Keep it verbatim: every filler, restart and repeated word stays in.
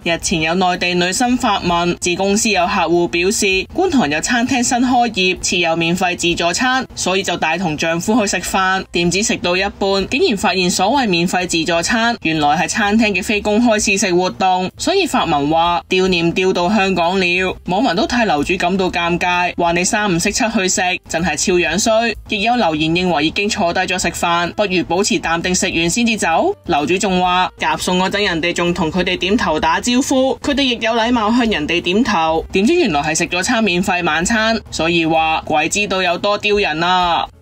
日前有內地女生發文，自公司有客戶表示觀塘有餐廳新開業，設有免費自助餐，所以就帶同丈夫去食飯，點知食到一半，竟然發現所謂免費自助餐原來係餐廳嘅非公開試食活動，所以發文話悼念丟到香港了。網民都替樓主感到尷尬，話你三唔識七去食，真係超樣衰。亦有留言認為已經坐低咗食飯，不如保持淡定，食完先至走。樓主仲話夾餸嗰陣人哋仲同佢哋點頭打招呼，佢哋亦有禮貌向人哋點頭，點知原來係食咗餐免費晚餐，所以話鬼知道有多丟人啊！